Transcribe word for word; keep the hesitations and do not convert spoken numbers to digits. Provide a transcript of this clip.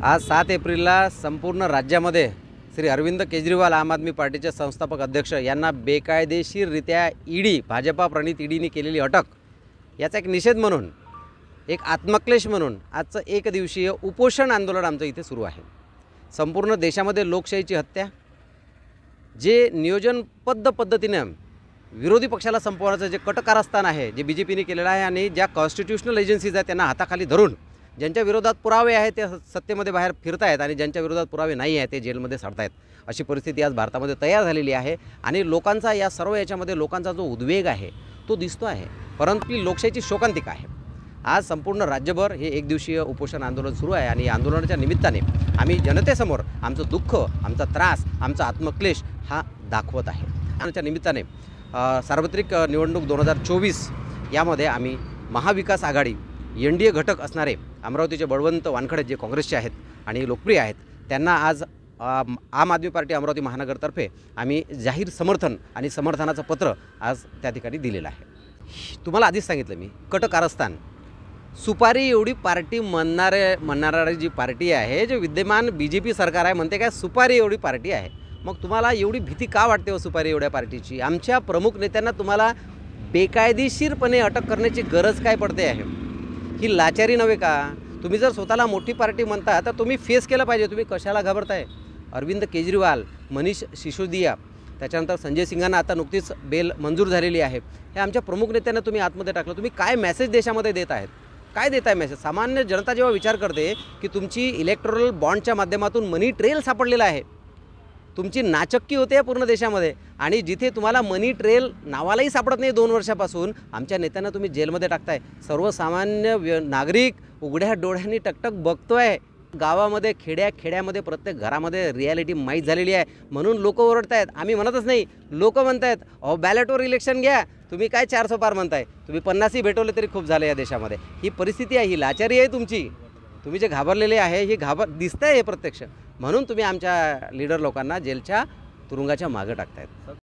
आज सात एप्रिलला संपूर्ण राज्यामध्ये श्री अरविंद केजरीवाल आम आदमी पार्टीचे संस्थापक अध्यक्ष यांना बेकायदेशीररित्या ईडी भाजपा प्रणित ईडीने केलेली अटक याचा एक निषेध म्हणून, एक आत्मक्लेश म्हणून आजचं एक दिवसीय उपोषण आंदोलन आमचं इथे सुरू आहे। संपूर्ण देशामध्ये लोकशाहीची हत्या, जे नियोजनबद्ध पद्धतीने विरोधी पक्षाला संपवण्याचं जे कटकारस्थान आहे, जे बी जे पीने केलेलं आहे आणि ज्या कॉन्स्टिट्यूशनल एजन्सीज आहेत त्यांना हाताखाली धरून ज्यांच्या विरोधात पुरावे आहेत ते सत्तेमध्ये बाहेर फिरत आहेत आणि ज्यांच्या विरोधात पुरावे नाही आहेत ते जेलमध्ये सडतायत, अशी परिस्थिती आज भारतामध्ये तयार झालेली आहे। आणि लोकांचा या सर्व याच्यामध्ये लोकांचा जो उद्वेग आहे तो दिसतो आहे, परंतु लोकशाहीची शोकांतिका आहे। आज संपूर्ण राज्यभर हे एक दिवसीय उपोषण आंदोलन सुरू आहे आणि या आंदोलनाच्या निमित्ताने आम्ही जनतेसमोर आमचं दुःख, आमचा त्रास, आमचा आत्मक्लेश हा दाखवत आहे। त्याच्या निमित्ताने सार्वत्रिक निवडणूक दोन हजार चोवीस यामध्ये आम्ही महाविकास आघाडी एन डी ए घटक असणारे अमरावतीचे बळवंत वानखडे जे काँग्रेसचे आहेत आणि लोकप्रिय आहेत त्यांना आज आम आदमी पार्टी अमरावती महानगरतर्फे आम्ही जाहीर समर्थन आणि समर्थनाचं पत्र आज त्या ठिकाणी दिलेलं आहे। तुम्हाला आधीच सांगितलं मी, कटकारस्थान सुपारी एवढी पार्टी म्हणणारे म्हणणारी जी पार्टी आहे, जे विद्यमान बी जे पी सरकार आहे म्हणते काय सुपारी एवढी पार्टी आहे। मग तुम्हाला एवढी भीती का वाटते हो सुपारी एवढ्या पार्टीची? आमच्या प्रमुख नेत्यांना तुम्हाला बेकायदेशीरपणे अटक करण्याची गरज काय पडते आहे? ही लाचारी नव्हे का? तुम्ही जर स्वतःला मोठी पार्टी म्हणता तर तुम्ही फेस केलं पाहिजे, तुम्ही कशाला घाबरताय? अरविंद केजरीवाल, मनीष सिसोदिया, त्याच्यानंतर संजय सिंगांना आता नुकतीच बेल मंजूर झालेली आहे, हे आमच्या प्रमुख नेत्यांना तुम्ही आतमध्ये टाकलं। तुम्ही काय मेसेज देशामध्ये देत आहेत? काय देत आहे मेसेज? सामान्य जनता जेव्हा विचार करते की तुमची इलेक्टोरल बॉन्डच्या माध्यमातून मनी ट्रेल सापडलेला आहे, तुमची नाचक्की होते पूर्ण देशामध्ये, आणि जिथे तुम्हाला मनी ट्रेल नावालाही सापडत नाही दोन वर्षापासून आमच्या नेत्यांना तुम्ही जेलमध्ये टाकताय। सर्वसामान्य व्य नागरिक उघड्या डोळ्यांनी टकटक बघतोय। गावामध्ये, खेड्या खेड्यामध्ये, प्रत्येक घरामध्ये रिॲलिटी माहीत झालेली आहे, म्हणून लोक ओरडत आहेत। आम्ही म्हणतच नाही, लोक म्हणत आहेत अहो बॅलेटवर इलेक्शन घ्या, तुम्ही काय चारसो पार म्हणताय, तुम्ही पन्नासही भेटवले तरी खूप झालं या देशामध्ये। ही परिस्थिती आहे, ही लाचारी आहे तुमची। तुम्ही जे घाबरलेले आहे हे घाबर दिसतंय हे प्रत्यक्ष, म्हणून तुम्ही आमच्या लीडर लोकांना जेलच्या तुरुंगाच्या मागे टाकतायत।